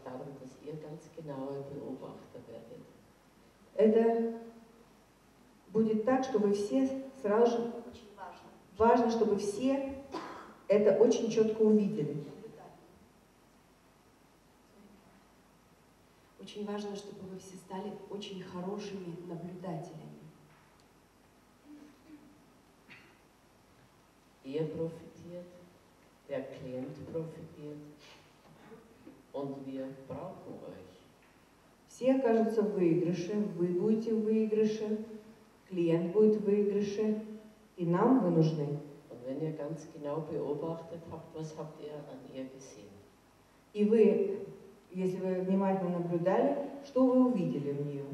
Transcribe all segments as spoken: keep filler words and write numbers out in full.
darum, dass ihr ganz genaue Beobachter werdet. Это будет так, что вы все сразу же... Важно, чтобы все это очень четко увидели. Очень важно, чтобы вы все стали очень хорошими наблюдателями. Ihr profitiert, der Klient profitiert und wir brauchen euch. Все окажутся в выигрыше, вы будете в выигрыше, клиент будет в выигрыше, и нам вы нужны. Und wenn ihr ganz genau beobachtet habt, was habt ihr an ihr gesehen? И вы, если вы внимательно наблюдали, что вы увидели в нее?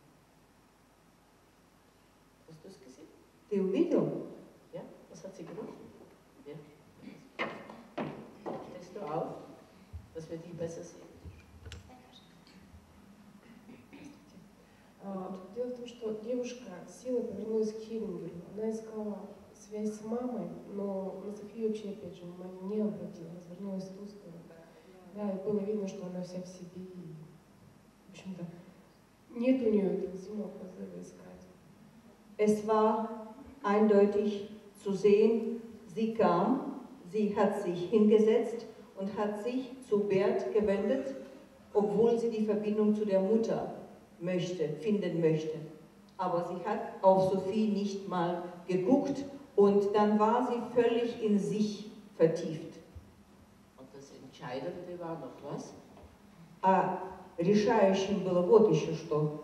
Hast du es gesehen? Ты увидел? Ja, was hat sie gemacht? Ja. Stehst du auf, dass wir dich besser sehen? Дело в том, что девушка силой повернулась к Хиллингеру. Она искала связь с мамой, но на Софию вообще, опять же, внимание не обратила, развернулась в ту сторону. Да, и было видно, что она вся в себе. И, в общем-то, нет у нее этого сильного позыва искать. Es war eindeutig zu sehen, sie kam, sie hat sich hingesetzt und hat sich zu Bert gewendet, obwohl sie die Verbindung zu der Mutter möchte, finden möchte. Aber sie hat auf Sophie nicht mal geguckt und dann war sie völlig in sich vertieft. Und das Entscheidende war noch was? А решающим было вот еще что.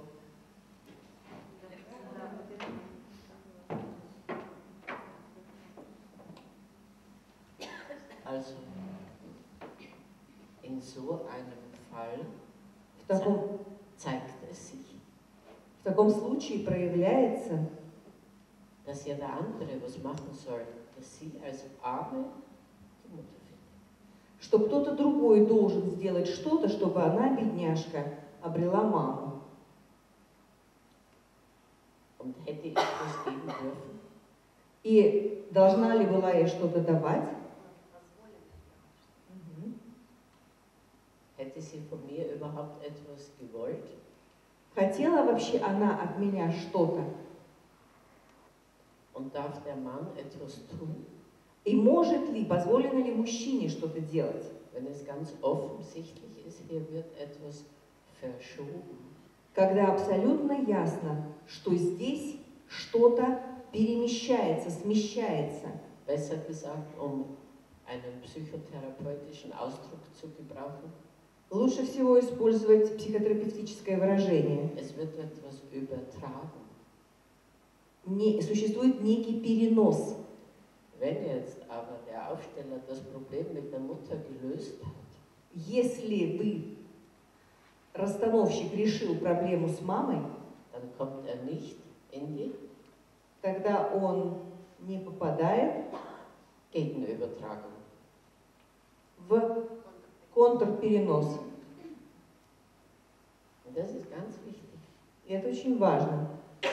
Also, in so einem Fall В таком, zeigt es sich, в таком случае проявляется, dass ja der andere was machen soll, dass sie als Arme die Mutter findet. что кто-то другой должен сделать что-то, чтобы она, бедняжка, обрела маму. Und hätte ich das geben dürfen? И должна ли была ей что-то давать? Hätte sie von mir überhaupt etwas gewollt? Хотела вообще она от меня что-то? Und darf der Mann etwas tun, И может ли, позволено ли мужчине что-то делать? wenn es ganz offensichtlich ist, hier wird etwas verschoben? Когда абсолютно ясно, что здесь что-то перемещается, смещается. Besser gesagt, um einen psychotherapeutischen Ausdruck zu gebrauchen, Лучше всего использовать психотерапевтическое выражение. es wird etwas übertragen. Не, существует некий перенос. Wenn jetzt aber der Aufsteller das Problem mit der Mutter gelöst hat, Если бы расстановщик решил проблему с мамой, dann kommt er nicht in die тогда он не попадает Gegenübertragung. в контрперенос. Und das ist ganz wichtig. И это очень важно.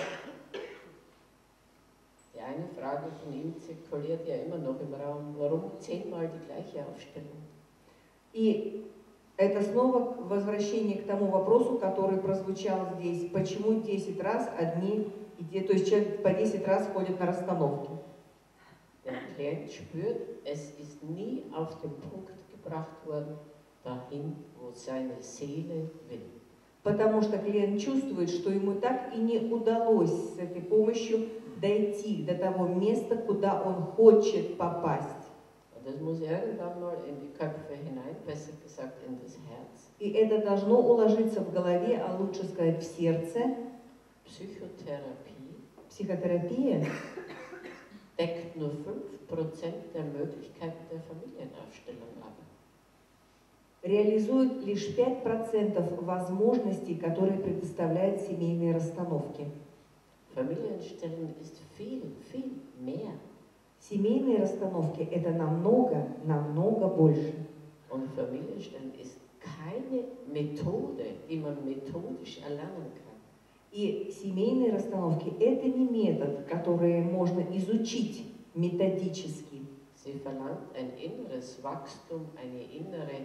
Die eine Frage von ihm zirkuliert ja immer noch im Raum, warum zehnmal die gleiche Aufstellung? И это снова возвращение к тому вопросу, который прозвучал здесь. Почему десять раз одни и те, то есть человек по десять раз ходит на расстановки? Der Klient spürt, es ist nie auf den Punkt gebracht worden, dahin, wo seine Seele will. Потому что клиент чувствует, что ему так и не удалось с этой помощью дойти до того места, куда он хочет попасть. Und das muss irgendwann mal in die Köpfe hinein, besser gesagt in das Herz. И это должно уложиться в голове, а лучше сказать в сердце. Psychotherapie Психотерапия deckt nur fünf Prozent der Möglichkeiten der Familienaufstellung ab. реализует лишь пять процентов возможностей, которые предоставляют семейные расстановки. Familienstellen ist viel, viel mehr. Семейные расстановки – это намного, намного больше. Und Familienstellen ist keine Methode, die man methodisch erlernen kann. И семейные расстановки – это не метод, который можно изучить методически. Sie verlangt ein inneres Wachstum, eine innere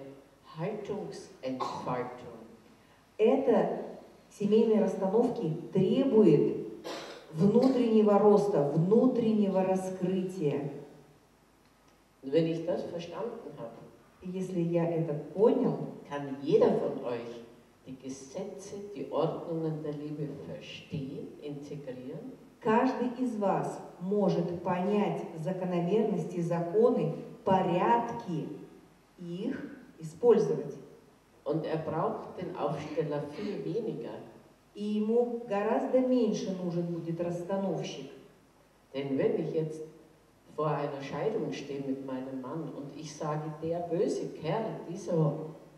Haltungsentfaltung. Это семейные расстановки требует внутреннего роста, внутреннего раскрытия. Und wenn ich das verstanden habe, И если я это понял, kann jeder von euch die Gesetze, die Ordnungen der Liebe verstehen, integrieren. каждый из вас может понять закономерности, законы, порядки, их использовать. Und er braucht den Aufsteller viel weniger. И ему гораздо меньше нужен будет расстановщик. Denn wenn ich jetzt vor einer Scheidung stehe mit meinem Mann und ich sage, der böse Kerl, dieser,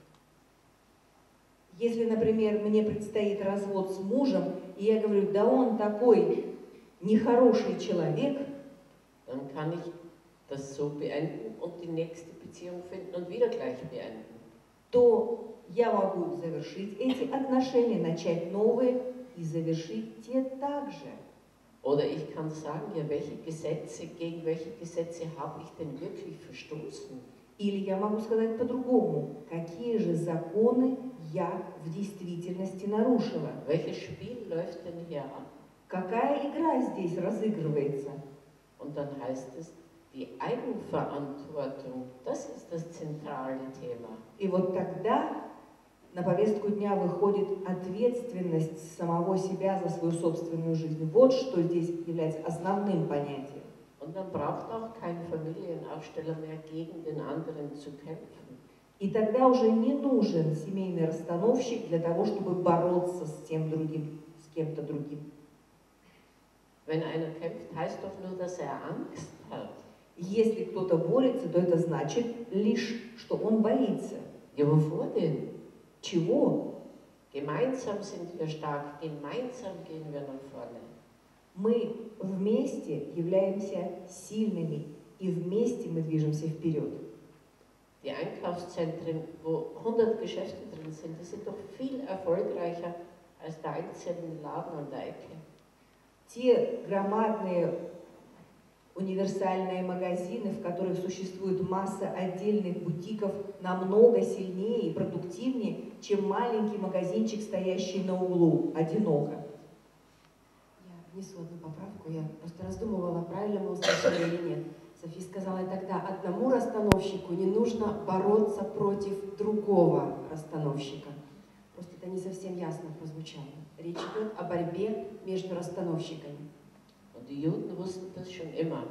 Если, например, мне предстоит развод с мужем, и я говорю, да он такой нехороший человек, dann kann ich das so beenden und die nächste Beziehung finden und wieder gleich beenden. то я могу завершить эти отношения, начать новые и завершить те также. Oder ich kann sagen, ja, welche Gesetze, gegen welche Gesetze habe ich denn wirklich verstoßen? Или я могу сказать по-другому, какие же законы я в действительности нарушила? Welches Spiel läuft denn hier ab? Какая игра здесь разыгрывается? Und dann heißt es, die Eigenverantwortung, das ist das zentrale Thema. И вот тогда на повестку дня выходит ответственность самого себя за свою собственную жизнь. Вот что здесь является основным понятием. Und dann braucht auch kein Familienaufsteller mehr gegen den anderen zu kämpfen. И тогда уже не нужен семейный расстановщик для того, чтобы бороться с тем другим, с кем-то другим. Wenn einer kämpft, heißt doch nur, dass er Angst hat. Если кто-то борется, то это значит лишь, что он боится. Ja, wovor denn? Чего? Gemeinsam sind wir stark, gemeinsam gehen wir nach vorne. Мы вместе являемся сильными, и вместе мы движемся вперед. Die Einkaufszentren, wo hundert Geschäfte drin sind, die sind doch viel erfolgreicher als der einzelne Laden an der Ecke. Те громадные универсальные магазины, в которых существует масса отдельных бутиков, намного сильнее и продуктивнее, чем маленький магазинчик, стоящий на углу, одиноко. Я внесу одну поправку, я просто раздумывала, правильно мы услышали или нет. София сказала тогда, одному расстановщику не нужно бороться против другого расстановщика. Просто это не совсем ясно прозвучало. Речь идет о борьбе между расстановщиками. Und die Juden wussten das schon immer.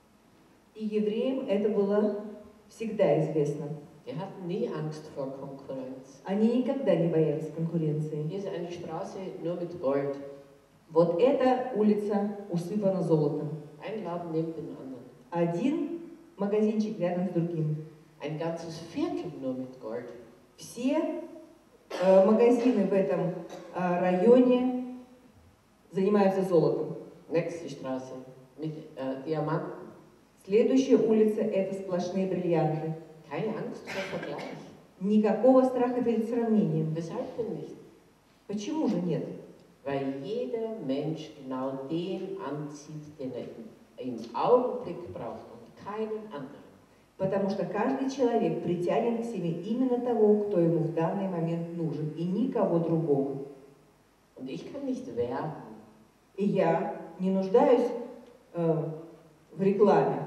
И евреям это было всегда известно. Die hatten nie Angst vor Konkurrenz. Они никогда не боялись конкуренции. Hier ist eine Straße nur mit Gold. Вот эта улица усыпана золотом. Ein Laden neben dem anderen. Один магазинчик рядом с другим. Ein ganzes Viertel nur mit Gold. Все э, магазины в этом э, районе занимаются золотом. Nächste Straße mit äh, Diamanten. Следующая улица – это сплошные бриллианты. Keine Angst vor Vergleich. Никакого страха перед сравнением. Weshalb denn nicht? Почему же нет? Weil jeder Mensch genau den anzieht, den er im Augenblick braucht und keinen anderen. Потому что каждый человек притянет к себе именно того, кто ему в данный момент нужен, и никого другого. Und ich kann nicht werben. И я не нуждаюсь äh, в рекламе.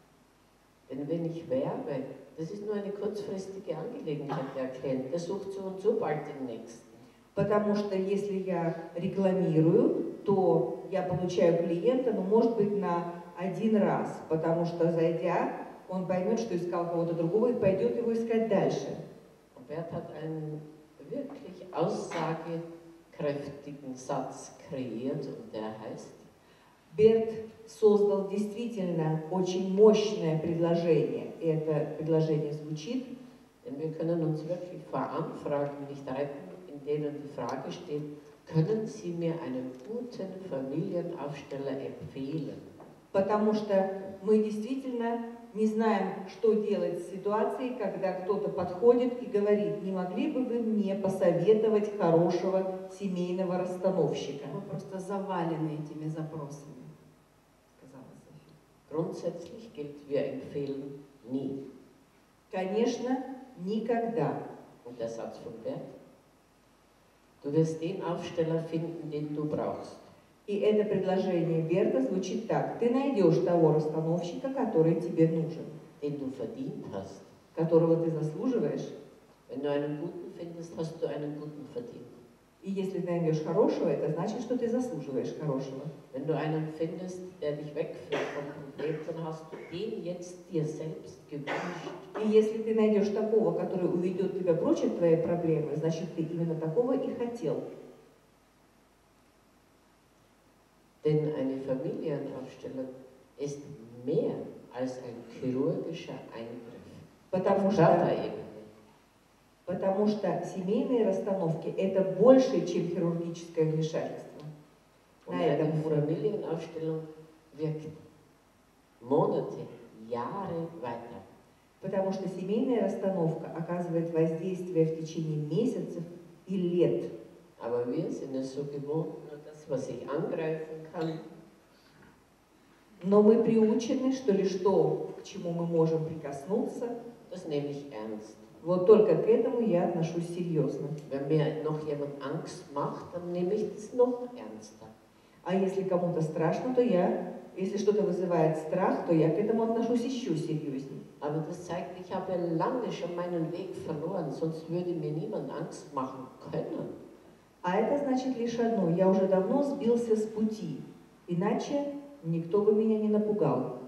Denn wenn ich werbe, das ist nur eine kurzfristige Angelegenheit, der Klient, der sucht so und so bald den nächsten. Потому что если я рекламирую, то я получаю клиента, ну, может быть, на один раз. Потому что, зайдя, он поймет, что искал кого-то другого и пойдет его искать дальше. Und Bert hat einen wirklich aussagekräftigen Satz kreiert und der heißt: Берт создал действительно очень мощное предложение. И это предложение звучит: Denn wir können uns wirklich vor Anfragen nicht retten, in denen die Frage steht, können Sie mir einen guten Familienaufsteller empfehlen? потому что мы действительно не знаем, что делать в ситуации, когда кто-то подходит и говорит: не могли бы вы мне посоветовать хорошего семейного расстановщика? Мы просто завалены этими запросами, сказала София. Grundsätzlich gilt, wir empfehlen nie. Конечно, никогда. Und der Satz von Bert: Du wirst den Aufsteller finden, den du brauchst. И это предложение Берта звучит так. Ты найдешь того расстановщика, который тебе нужен, Den du verdient hast. которого ты заслуживаешь. Wenn du einen guten findest, hast du einen guten verdient. И если ты найдешь хорошего, это значит, что ты заслуживаешь хорошего. Wenn du einen findest, der dich wegführt vom Problem, dann hast du den jetzt dir selbst gewünscht. И если ты найдешь такого, который уведет тебя прочь от твоей проблемы, значит, ты именно такого и хотел. Denn eine Familienaufstellung ist mehr als ein chirurgischer Eingriff. Потому Auf что, Körperebene. потому что семейные расстановки – это больше, чем хирургическое вмешательство. Und На eine этом уровне. Familienaufstellung wirkt Monate, Jahre weiter. Потому что семейная расстановка оказывает воздействие в течение месяцев и лет. Aber wir sind es so gewohnt, nur das, was ich angreifen kann, Но мы приучены, что лишь то, к чему мы можем прикоснуться, das nehme ich ernst. вот только к этому я отношусь серьезно. Wenn mir noch jemand Angst macht, dann nehme ich das noch ernster. А если кому-то страшно, то я, если что-то вызывает страх, то я к этому отношусь еще серьезнее. Aber das zeigt, ich habe lange schon meinen Weg verloren, sonst würde mir niemand Angst machen können. А это значит лишь одно: я уже давно сбился с пути, иначе никто бы меня не напугал.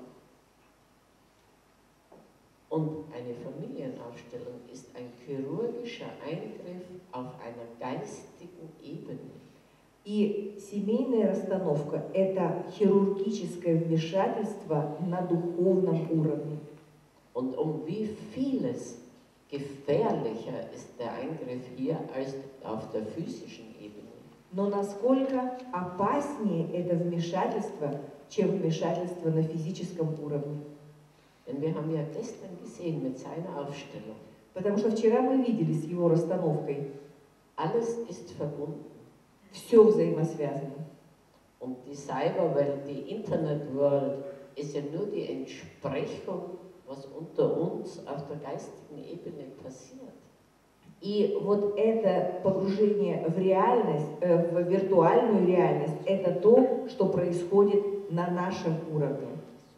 Und eine Familienaufstellung ist ein chirurgischer Eingriff auf einer geistigen Ebene. И семейная расстановка – это хирургическое вмешательство на духовном уровне. Und um wie vieles gefährlicher ist der Eingriff hier als auf der physischen Ebene. Но насколько опаснее это вмешательство, чем вмешательство на физическом уровне? Denn wir haben ja gestern gesehen mit seiner Aufstellung, Потому что вчера мы видели с его расстановкой, alles ist verbunden. все взаимосвязано. Und die Cyberwelt, die Internetworld, ist ja nur die Entsprechung, was unter uns auf der geistigen Ebene passiert. И вот это погружение в реальность, э, в виртуальную реальность, это то, что происходит на нашем уровне.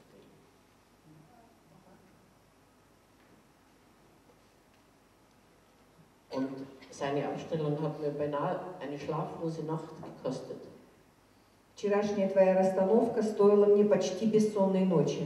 Und seine Aufstellung hat mir beinahe eine schlaflose Nacht gekostet. Вчерашняя твоя расстановка стоила мне почти бессонной ночи.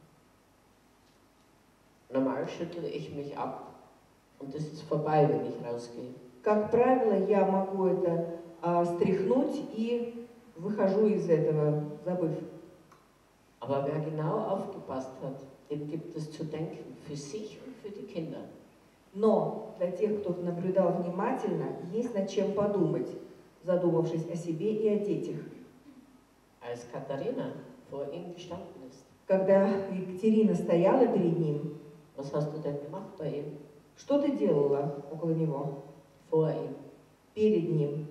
Normal schüttle ich mich ab und es ist vorbei, wenn ich rausgehe. Как правило, я могу это а, стряхнуть и выхожу из этого, забыв. Aber wer genau aufgepasst hat, dem gibt es zu denken, für sich und für die Kinder. Но для тех, кто наблюдал внимательно, есть над чем подумать, задумавшись о себе и о детях. Als Katharina vor ihm gestanden ist, Когда Екатерина стояла перед ним, was hast du denn gemacht bei ihm? что ты делала около него, Vor ihm. перед ним?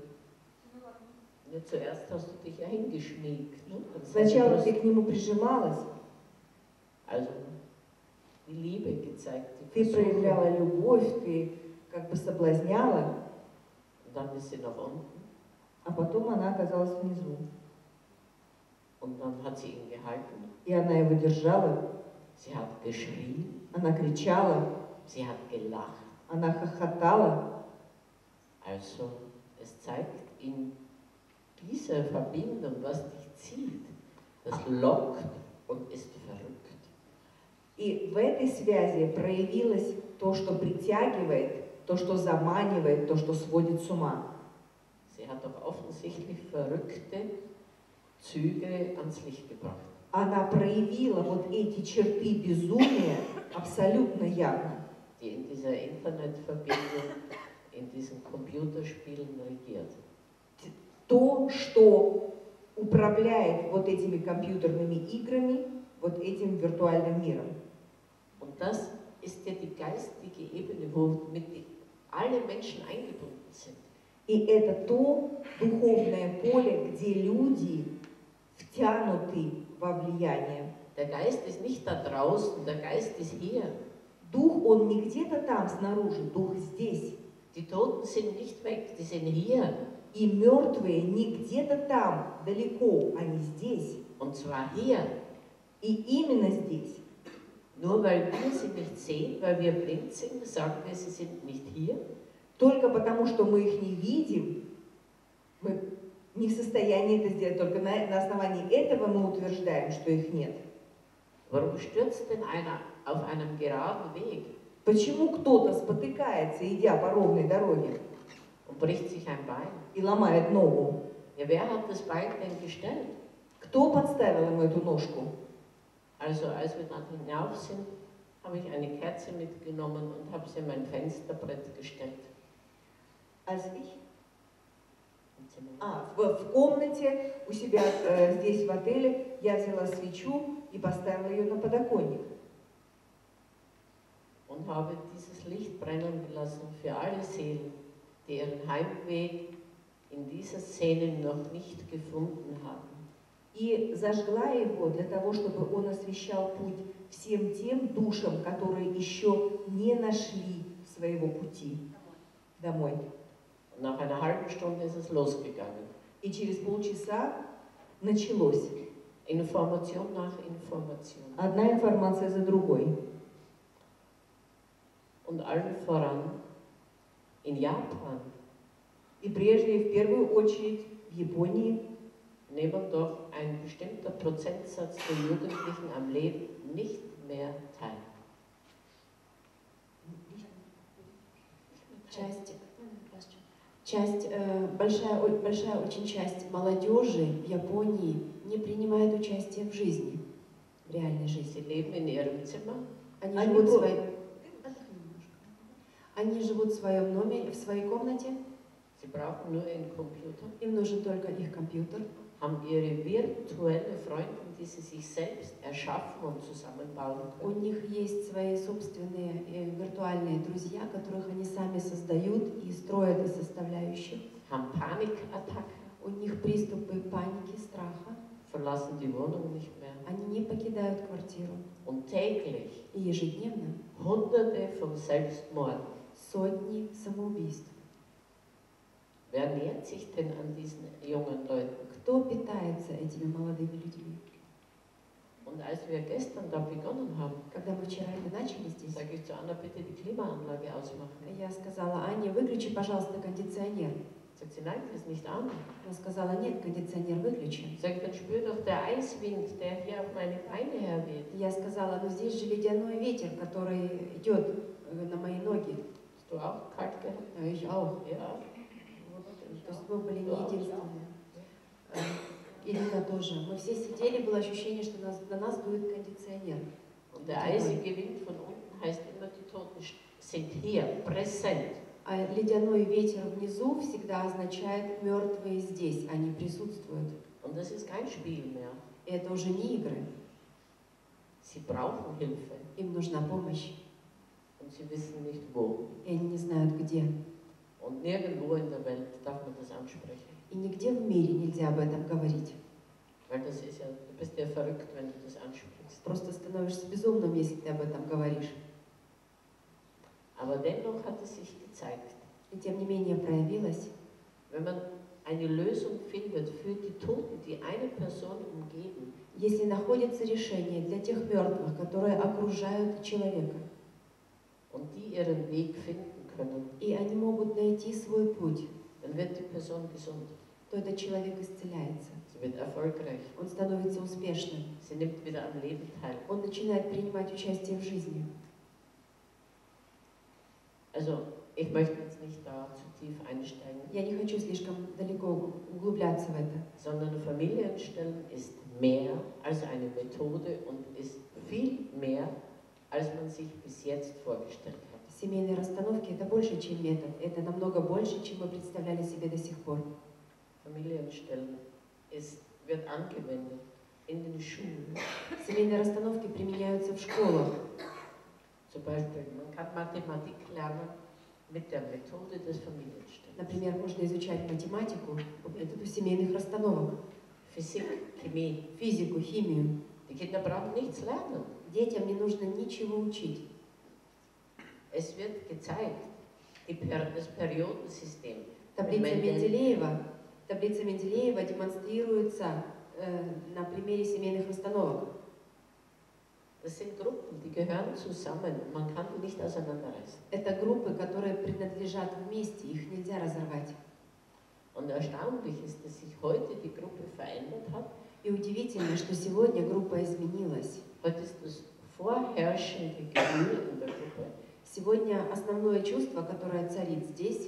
Ja, zuerst hast du dich ja hingeschmiegt. Ne? an seine Сначала Brust. ты к нему прижималась, Also die Liebe gezeigt, die ты Versuchung. проявляла любовь, ты как бы соблазняла, Und dann ist sie nach unten а потом она оказалась внизу. und dann hat sie ihn gehalten. И она его держала, Sie hat geschrien, она кричала, sie hat gelacht. она хохотала. Also es zeigt in dieser Verbindung, was dich zieht, das lockt und ist verrückt. И в этой связи проявилось то, что притягивает, то, что заманивает, то, что сводит с ума. Sie hat doch offensichtlich verrückte Züge ans Licht gebracht. Она проявила вот эти черты безумия абсолютно явно, Die in dieser Internetverbindung, in diesen Computerspielen regiert. то, что управляет вот этими компьютерными играми, вот этим виртуальным миром. Und das ist ja die geistige Ebene, womit die, alle Menschen eingebunden sind. И это то духовное поле, где люди втянуты во влияние. Der Geist ist nicht da draußen, der Geist ist hier. Дух, он не где-то там снаружи, дух здесь. Die Toten sind nicht weg, die sind hier. И мертвые не где-то там, далеко, они здесь. Und zwar hier. И именно здесь. Nur weil wir sie nicht sehen, weil wir blind sind, sagen wir, sie sind nicht hier. Только потому, что мы их не видим, мы не в состоянии это сделать. Только на, на основании этого мы утверждаем, что их нет. Warum stürzt denn einer auf einem geraden Weg? Почему кто-то спотыкается, идя по ровной дороге, Und bricht sich ein Bein? и ломает ногу? Ja, wer hat das Bein denn gestellt? Кто подставил ему эту ножку? Also als wir dann hinauf sind, habe ich eine Kerze mitgenommen und habe sie in mein Fensterbrett gestellt. Als ich Im Zimmer. А, в, в комнате у себя э, здесь в отеле я взяла свечу и поставила ее на подоконник. Und habe dieses Licht brennen gelassen für alle Seelen, die ihren Heimweg in dieser Szene noch nicht gefunden haben. И зажгла его для того, чтобы он освещал путь всем тем душам, которые еще не нашли своего пути домой. Und nach einer halben Stunde ist es losgegangen. И через полчаса началось. Information nach Information. Одна информация за другой. Und allen voran in Japan И прежде, и в первую очередь в Японии nehmen doch ein bestimmter Prozentsatz der Jugendlichen am Leben nicht mehr teil. Часть, часть э, большая, о- большая очень часть молодежи в Японии не принимает участие в жизни, в реальной жизни. Sie leben in ihrem Zimmer, Они Они живут, в про- своей... Они живут в своем номере, в своей комнате, sie brauchen nur ihren Computer, им нужен только их компьютер, haben ihre virtuelle Freunde, die sie sich selbst erschaffen und zusammenbauen у können. них есть свои собственные э, виртуальные друзья, которых они сами создают и строят из составляющих. Haben Panikattacken, У них приступы паники, страха, verlassen die Wohnung nicht mehr. они не покидают квартиру. Und täglich И ежедневно Hunderte von Selbstmorden. сотни самоубийств. Wer nähert sich denn an diesen jungen Leuten? Кто питается этими молодыми людьми? Und als wir gestern da begonnen haben, Когда мы вчера это начали здесь, sage ich zu Anna, bitte die Klimaanlage ausmachen. я сказала Ане, выключи, пожалуйста, кондиционер. Sagt sie, nein, das ist nicht an. Она сказала, нет, кондиционер выключи. Sag ich, dann spür doch der Eiswind, der hier auf meine Beine herweht. Я сказала, ну здесь же ледяной ветер, который идет э, на мои ноги. Hast du auch kalt gehabt? А ich auch. Ja. То есть мы были не единственные. Э, Ирина тоже. Мы все сидели, было ощущение, что нас, на нас дует кондиционер. Und der eisige Wind von unten heißt immer, die Toten sind hier, präsent. А ледяной ветер внизу всегда означает мертвые здесь, они присутствуют. Und das ist kein Spiel mehr. И это уже не игры. Sie brauchen Hilfe Им нужна помощь, und sie wissen nicht wo. и они не знают где. Und nirgendwo in der Welt darf man das ansprechen. И нигде в мире нельзя об этом говорить. Weil das ist ja, du bist ja verrückt, wenn du das ansprichst. Просто становишься безумным, если ты об этом говоришь. Aber dennoch hat es sich gezeigt, И тем не менее проявилось, wenn man eine Lösung findet für die Toten, die eine Person umgeben, если находится решение для тех мертвых, которые окружают человека, und die ihren Weg finden können, и они могут найти свой путь, dann wird die Person gesund. то этот человек исцеляется. Sie wird erfolgreich. Он становится успешным. Sie nimmt wieder am Leben teil. Он начинает принимать участие в жизни. Also, ich möchte jetzt nicht da zu tief einsteigen, Я не хочу слишком далеко углубляться в это. sondern Familienstellen ist mehr als eine Methode und ist viel mehr, als man sich bis jetzt vorgestellt hat. Семейные расстановки – это больше, чем метод. Это намного больше, чем мы представляли себе до сих пор. Familienstellen ist, wird angewendet in den Schulen. Семейные расстановки применяются в школах. Zum Beispiel, man kann Mathematik lernen mit der Methode des Familienstellens. Например, можно изучать математику по методу семейных расстановок, Physik, Chemie. физику, химию. Die Kinder brauchen nichts lernen. Детям не нужно ничего учить. Es wird gezeigt, die per das Periodensystem. Таблица Mendel- Менделеева, таблица Менделеева демонстрируется э, на примере семейных расстановок. Das sind Gruppen, die gehören zusammen. Man kann die nicht auseinanderreißen. Это группы, которые принадлежат вместе, их нельзя разорвать. Und erstaunlich ist, dass sich heute die Gruppe verändert hat. И удивительно, что сегодня группа изменилась. Heute ist das vorherrschende Gefühl in der Gruppe Сегодня основное чувство, которое царит здесь,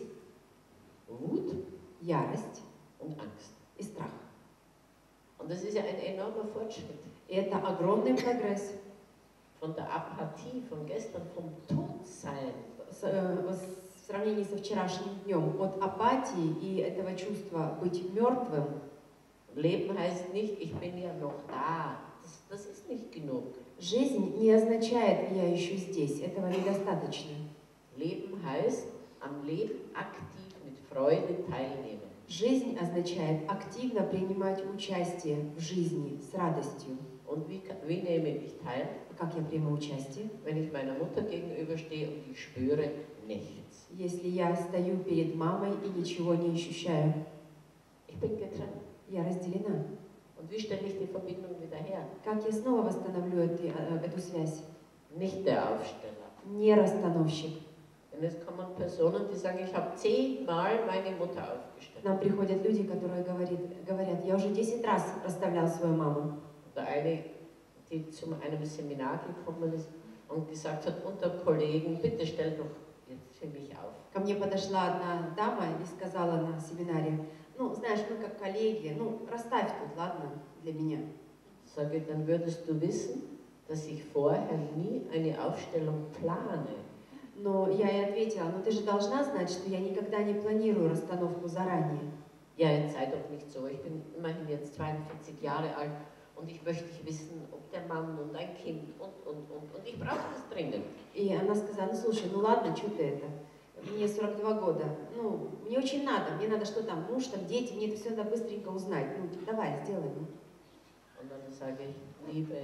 Wut ярость und Angst. и страх. Und das ist ja ein enormer Fortschritt. И это огромный прогресс. Von der Apathie von gestern, vom Todsein, С- э, В сравнении со вчерашним днем, от апатии и этого чувства быть мертвым. Leben heißt nicht, ich bin ja noch da. Das, das ist nicht genug. Жизнь не означает «я еще здесь», этого недостаточно. Leben heißt, am Leben aktiv mit Freude teilnehmen. Жизнь означает активно принимать участие в жизни с радостью. Und wie, ka- wie nehme ich teil? Как я приму участие? Wenn ich meiner Mutter gegenüberstehe und ich spüre nichts. Если я стою перед мамой и ничего не ощущаю, Ich bin getrennt. я разделена. Und wie stelle ich die Verbindung wieder her? Как я снова восстановлю эту, э, эту связь? Nicht der Aufsteller. Не расстановщик. Denn es kommen Personen, die sagen, ich habe zehnmal meine Mutter aufgestellt. К нам приходят люди, которые говорит, говорят, я уже десять раз расставлял свою маму. Oder eine, die zu einem Seminar gekommen ist und gesagt hat, unter Kollegen, bitte stell doch jetzt für mich auf. Ко мне подошла одна дама и сказала на семинаре, ну, знаешь, мы как коллеги, ну, расставь тут, ладно, для меня. Sage, dann würdest du wissen, dass ich vorher nie eine Aufstellung plane. Но я ей ответила, ну ты же должна знать, что я никогда не планирую расстановку заранее. Ja, jetzt sei doch nicht so, ich bin immerhin jetzt zweiundvierzig Jahre alt und ich möchte wissen, ob der Mann und ein Kind und, und, und, und ich brauche das dringend. И она сказала, ну слушай, ну ладно, что ты это, мне сорок два года, ну, мне очень надо, мне надо что там, муж, там, дети, мне это все надо быстренько узнать, ну, давай, сделай. Ну. Und dann sage ich, Liebe,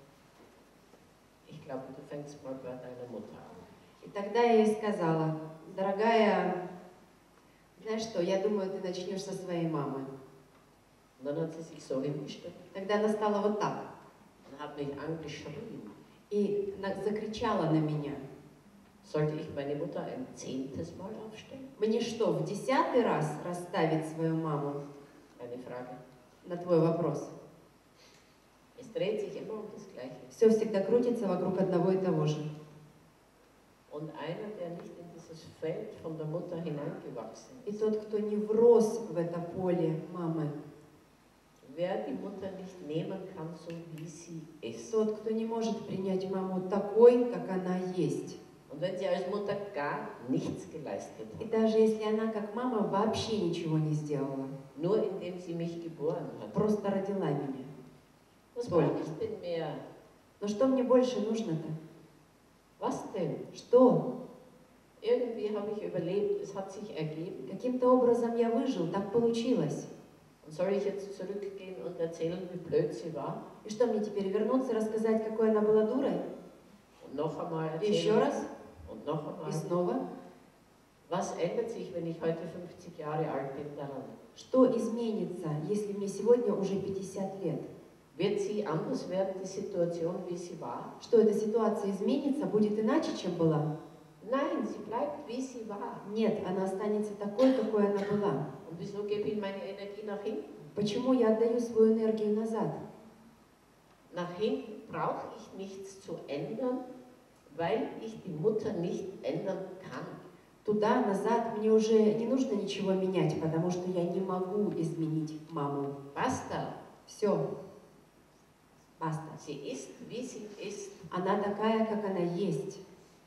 ich glaube, du fängst mal bei deiner Mutter an. И тогда я ей сказала, дорогая, знаешь что, я думаю, ты начнешь со своей мамы. Und dann hat sie sich so hingestellt Тогда она стала вот так und hat mich angeschrien. и на- закричала на меня. Sollte ich meine Mutter ein zehntes Mal aufstellen? Мне что, в десятый раз расставить свою маму? Eine Frage. На твой вопрос. Es dreht sich immer um das Gleiche. Все всегда крутится вокруг одного и того же. Und einer, der nicht in dieses Feld von der Mutter hineingewachsen И ist, тот, кто не врос в это поле мамы, wer die Mutter nicht nehmen kann, so wie sie ist. тот, кто не может принять маму такой, как она есть. Und wenn sie als Mutter gar nichts geleistet И hat, даже если она как мама вообще ничего не сделала, nur indem sie mich geboren hat, просто родила меня. was Toll. brauche ich denn mehr? Но что мне больше нужно-то? Was denn? Что? Irgendwie habe ich überlebt, es hat sich ergeben. Каким-то образом я выжил, так получилось. Und soll ich jetzt zurückgehen und erzählen, wie blöd sie war? И что мне теперь вернуться, рассказать, какой она была дурой? Und noch einmal И еще erzählen? раз? Und noch И einmal? снова? Was ändert sich, wenn ich heute fünfzig Jahre alt bin daran? Что изменится, если мне сегодня уже пятьдесят лет? Wird sie anders werden, die Situation, wie sie war? Что эта ситуация изменится, будет иначе, чем была? Nein, sie bleibt, wie sie war. Нет, она останется такой, какой она была. Und wieso gebe ich meine Energie nach hinten? Почему я отдаю свою энергию назад? Nach hinten brauche ich nichts zu ändern, weil ich die Mutter nicht ändern kann. Туда, назад мне уже не нужно ничего менять, потому что я не могу изменить маму. Basta. Все. Баста. Sie ist, wie sie ist. Она такая, как она есть.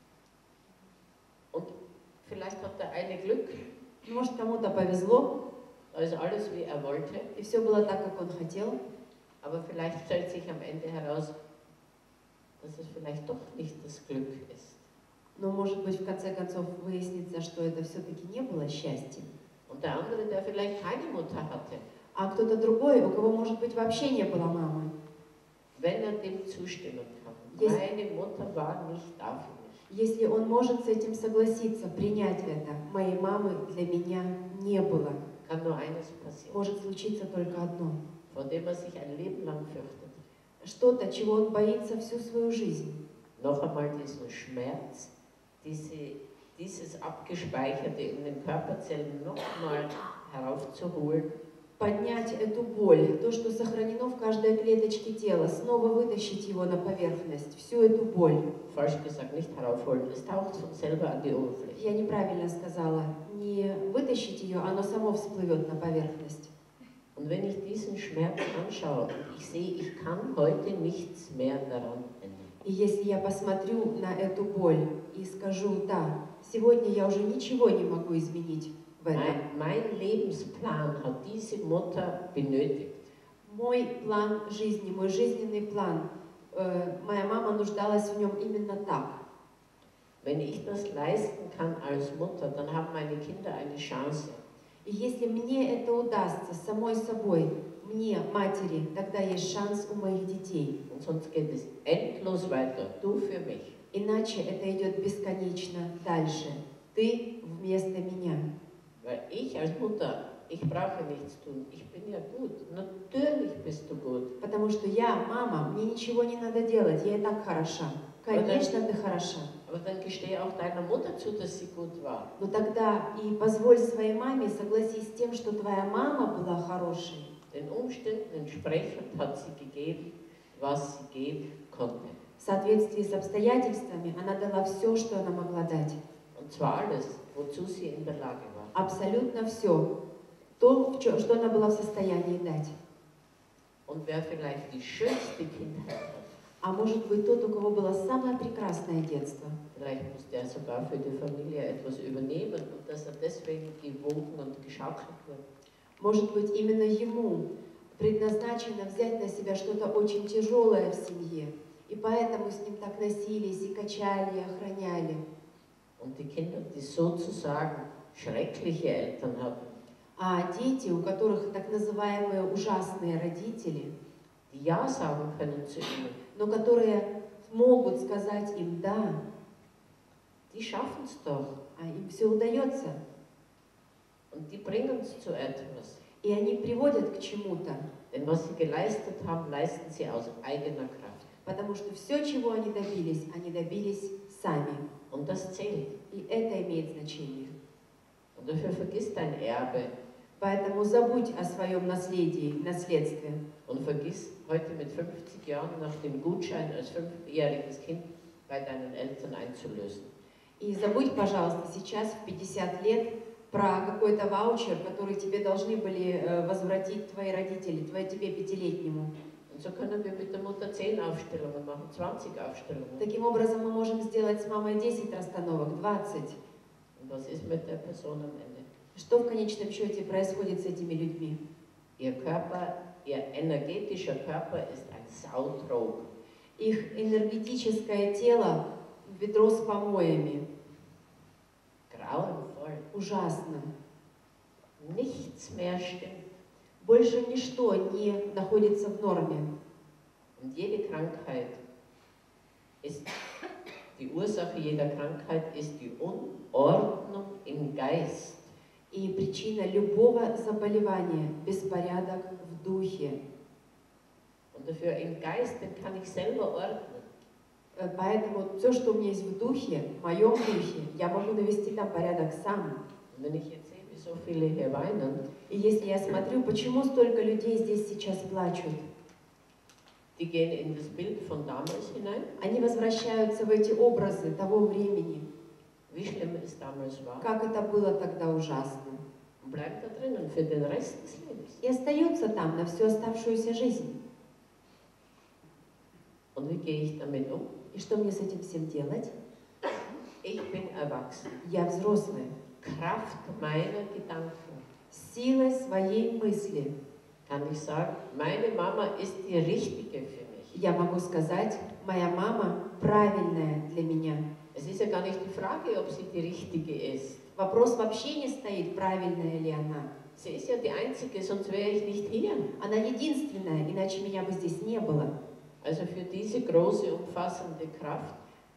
Und vielleicht hat der eine Glück, Может, кому-то повезло, da ist alles, wie er wollte. и все было так, как он хотел. Aber vielleicht stellt sich am Ende heraus, dass es vielleicht doch nicht das Glück ist. Но, может быть, в конце концов выяснится, что это все-таки не было счастьем. Und der andere, der vielleicht keine Mutter hatte, А кто-то другой, у кого, может быть, вообще не было мамы. wenn er dem zustimmen kann. Yes. Meine Mutter war nicht da für mich. Если он может с этим согласиться, принять это, моей мамы для меня не было. Kann nur eines passieren, Может случиться только одно. vor dem er sich ein Leben lang fürchtet. Что-то, чего он боится всю свою жизнь. Noch einmal diesen Schmerz, diese, dieses Abgespeicherte in den Körperzellen noch einmal heraufzuholen. Поднять эту боль, то, что сохранено в каждой клеточке тела, снова вытащить его на поверхность, всю эту боль. Falsch gesagt, nicht heraufholen, es taucht von selber an die Oberfläche. Я неправильно сказала. Не вытащить ее, оно само всплывет на поверхность. Und wenn ich diesen Schmerz anschaue und ich sehe, ich kann heute nichts mehr daran ändern. И если я посмотрю на эту боль и скажу, да, сегодня я уже ничего не могу изменить в этом. Mein, mein Lebensplan hat diese Mutter benötigt. Мой план жизни, мой жизненный план, э, моя мама нуждалась в нем именно так. Wenn ich das leisten kann als Mutter, dann haben meine Kinder eine Chance. И если мне это удастся самой собой, мне, матери, тогда есть шанс у моих детей. Und sonst geht es endlos weiter. Du für mich. Иначе это идет бесконечно дальше. Ты вместо меня. Weil ich als Mutter, ich brauche nichts tun. Ich bin ja gut. Natürlich bist du gut. Потому что я, мама, мне ничего не надо делать, я и так хороша. Конечно, ты хороша. Aber dann gestehe auch deiner Mutter zu, dass sie gut war. Но тогда и позволь своей маме, согласись с тем, что твоя мама была хорошей. Den Umständen entsprechend hat sie gegeben, was sie geben konnte. В соответствии с обстоятельствами она дала все, что она могла дать. Und zwar alles, wozu sie in der Lage war. Абсолютно все. То, что она была в состоянии дать. Und wer vielleicht die schönste Kindheit hat, А может быть, тот, у кого было самое прекрасное детство. vielleicht muss der sogar für die Familie etwas übernehmen und dass er deswegen gewogen und geschaukelt wird. Может быть, именно ему предназначено взять на себя что-то очень тяжелое в семье. И поэтому с ним так носились и качали, и охраняли. Und die Kinder, die sozusagen schreckliche Eltern hatten, А дети, у которых так называемые ужасные родители, die Ja sagen können zu ihnen, но которые могут сказать им «да», die schaffen es doch. а им все удается. Und die bringen es zu etwas. И они приводят к чему-то, Denn was sie geleistet haben, leisten sie aus eigener Kraft. потому что все, чего они добились, они добились сами. Und das zählt. И это имеет значение. Und dafür vergiss dein Erbe Поэтому забудь о своем наследии, наследстве. und vergiss heute mit fünfzig Jahren nach dem Gutschein als fünfjähriges Kind bei deinen Eltern einzulösen. И забудь, пожалуйста, сейчас в пятьдесят лет про какой-то ваучер, который тебе должны были э, возвратить твои родители, твои, тебе пятилетнему. Und so können wir mit der Mutter zehn Aufstellungen machen, zwanzig Aufstellungen. Таким образом, мы можем сделать с мамой десять расстановок, двадцать. Und was ist mit der Person am Ende? Что в конечном счете происходит с этими людьми? Ihr Körper, ihr energetischer Körper ist ein Sautrog. Их энергетическое тело – ведро с помоями. Grauenvoll. Ужасно. Nichts mehr stimmt. Больше ничто не находится в норме. Und jede Krankheit ist, die Ursache jeder Krankheit ist die Unordnung im Geist. И причина любого заболевания – беспорядок в духе. Und dafür im Geist, den kann ich selber ordnen. Э, Поэтому все, что у меня есть в духе, в моем духе, я могу навести там порядок сам. Und wenn ich jetzt sehe, wie so viele hier weinen, И если я смотрю, почему столько людей здесь сейчас плачут, die gehen in das Bild von damals hinein, они возвращаются в эти образы того времени, wie schlimm es damals war, как это было тогда ужасно. und bleiben da drinnen für den Rest des Lebens. И остаются там на всю оставшуюся жизнь. Und wie gehe ich damit um? И что мне с этим всем делать? Ich bin erwachsen. Я взрослая. Kraft meiner Gedanken Силой своей мысли kann ich sagen, meine Mama ist die richtige für mich. я могу сказать, моя мама правильная для меня. Es ist ja gar nicht die Frage, ob sie die richtige ist. Вопрос вообще не стоит, правильная ли она. Sie ist ja die Einzige, sonst wäre ich nicht hier. Она единственная, иначе меня бы здесь не было. Also für diese große, umfassende Kraft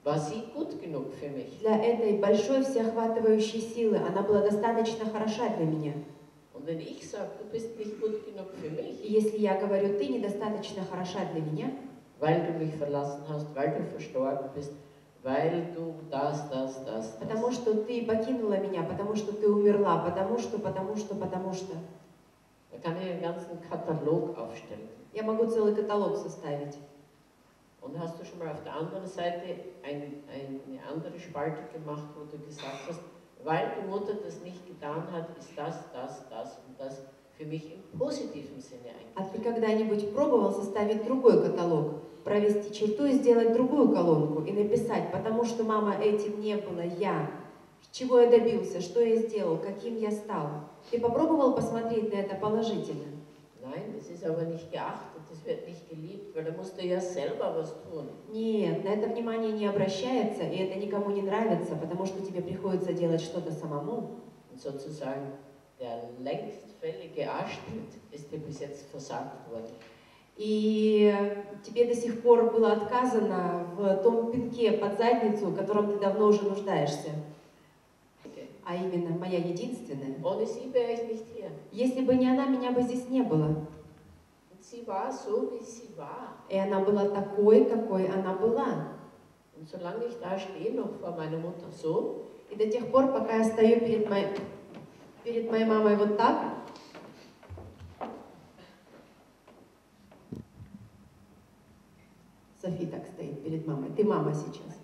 War sie gut genug für mich? Для этой большой всеохватывающей силы она была достаточно хороша для меня. Und wenn ich sage, du bist nicht gut genug für И mich, если я говорю, ты недостаточно хороша для меня, weil du mich verlassen hast, weil du verstorben bist, weil du das, das, das, потому das, что ты покинула меня, потому что ты умерла, потому что, потому что, потому что. da kann ich einen ganzen Katalog aufstellen. Я могу целый каталог составить. Und hast du schon mal auf der anderen Seite ein, eine andere Spalte gemacht, wo du gesagt hast, weil die Mutter das nicht getan hat, ist das, das, das und das für mich im positiven Sinne А ты eingetreten. когда-нибудь пробовал составить другой каталог, провести черту и сделать другую колонку и написать, потому что мама этим не было, я, чего я добился, что я сделал, каким я стал? Ты попробовал посмотреть на это положительно? Nein, das ist aber nicht geachtet, das wird nicht geliebt, weil da musst du ja selber was tun. Нет, на это внимание не обращается, и это никому не нравится, потому что тебе приходится делать что-то самому. Und sozusagen der längst fällige Arschtritt ist dir bis jetzt versagt worden. И тебе до сих пор было отказано в том пинке под задницу, в котором ты давно уже нуждаешься. А именно, моя единственная. Ohne sie wäre ich nicht hier. Если бы не она, меня бы здесь не было. Und sie war so, wie sie war. И она была такой, какой она была. Und solange ich da stehe, noch vor meiner Mutter so, И до тех пор, пока я стою перед моей, перед моей мамой вот так, Софи так стоит перед мамой. Ты мама сейчас.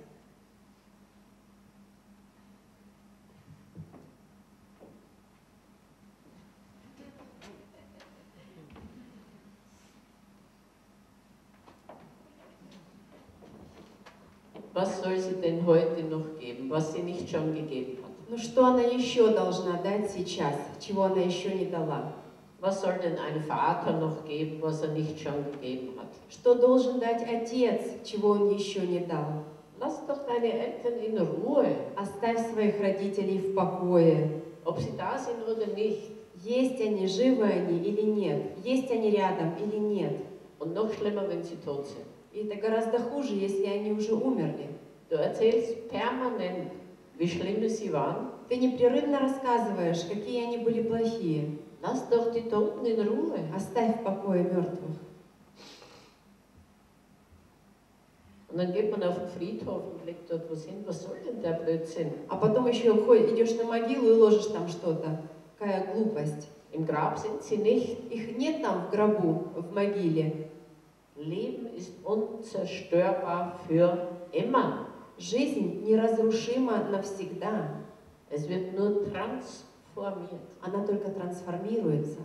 was soll sie denn heute noch geben, was sie nicht schon gegeben hat? Ну что она еще должна дать сейчас, чего она еще не дала? Was soll denn ein Vater noch geben, was er nicht schon gegeben hat? Что должен дать отец, чего он еще не дал? Lass doch deine Eltern in Ruhe, Оставь своих родителей в покое. ob sie da sind oder nicht. Есть они, живы они или нет? Есть они рядом или нет? Und noch schlimmer, wenn sie tot sind. И это гораздо хуже, если они уже умерли. Du erzählst permanent, wie schlimm sie waren. Ты непрерывно рассказываешь, какие они были плохие. Lass doch die Toten in Ruhe. Оставь в покое мертвых. Und dann geht man auf den Friedhof und legt dort was hin. Was soll denn der Blödsinn? А потом еще ходишь, идешь на могилу и ложишь там что-то. Какая глупость. Im Grab sind sie nicht. Их нет там в гробу, в могиле. Leben ist unzerstörbar für immer. Жизнь неразрушима навсегда. Es wird nur transformiert. Она только трансформируется.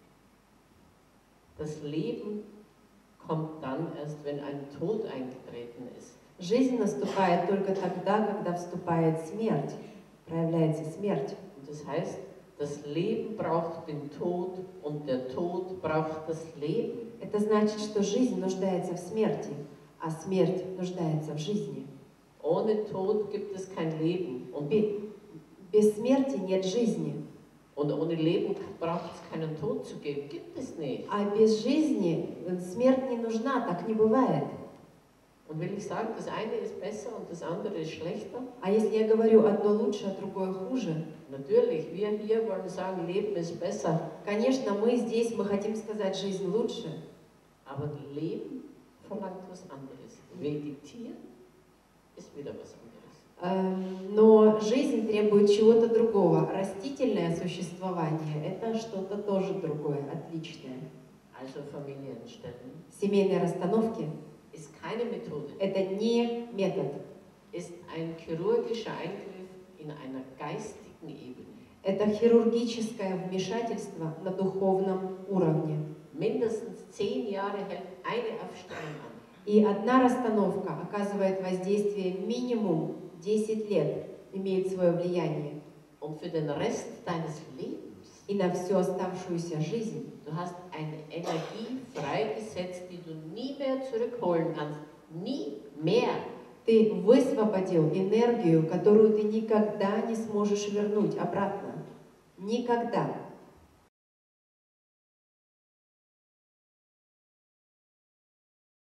Das Leben kommt dann erst, wenn ein Tod eingetreten ist. Жизнь наступает только тогда, когда вступает смерть, проявляется смерть. Und das heißt, das Leben braucht den Tod und der Tod braucht das Leben. Это значит, что жизнь нуждается в смерти, а смерть нуждается в жизни. Ohne Tod gibt es kein Leben und, Без смерти нет жизни, und ohne Leben braucht es keinen Tod zu geben. Gibt es nicht. а без жизни смерть не нужна, так не бывает. Und will ich sagen, das eine ist besser und das andere ist schlechter? А если я говорю одно лучше, а другое хуже, Natürlich, wir hier wollen sagen, Leben ist besser. конечно, мы здесь, мы хотим сказать, жизнь лучше, Aber Leben verlangt was anderes. Vegetieren ist wieder was anderes. Эм, но жизнь требует чего-то другого. Растительное существование – это что-то тоже другое, отличное. Also Familienstellen Семейные расстановки ist keine Methode, – это не метод, ist ein chirurgischer Eingriff in einer geistigen Ebene. это хирургическое вмешательство на духовном уровне. Mindestens zehn Jahre hält eine Aufstellung an. И одна расстановка оказывает воздействие минимум десять лет, имеет свое влияние. Und für den Rest deines Lebens, И на всю оставшуюся жизнь du hast eine Energie freigesetzt, die du nie mehr zurückholen kannst. Nie mehr. ты высвободил энергию, которую ты никогда не сможешь вернуть обратно. Никогда.